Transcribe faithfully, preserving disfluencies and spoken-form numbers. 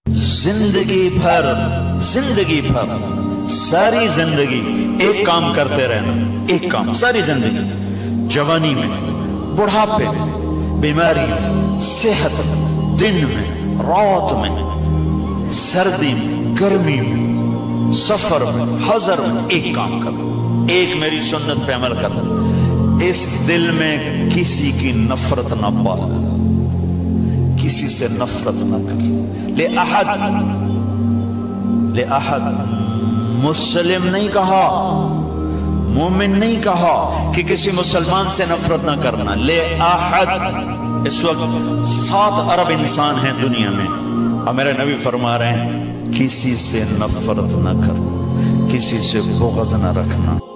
जिंदगी भर जिंदगी भर सारी जिंदगी एक काम करते रहना, एक काम सारी जिंदगी, जवानी में, बुढ़ापे में, बीमारी में, सेहत में, दिन में, रात में, सर्दी में, गर्मी में, सफर में, हजर में, एक काम करो, एक मेरी सुन्नत पे अमल करो। इस दिल में किसी की नफरत ना पाल, किसी से नफरत ना कर। ले अहद, ले अहद, मुस्लिम नहीं कहा, मोमिन नहीं कहा कि किसी मुसलमान से नफरत ना करना। ले अहद, इस वक्त सात अरब इंसान हैं दुनिया में और मेरे नबी फरमा रहे हैं किसी से नफरत ना कर, किसी से बुग़्ज़ ना रखना।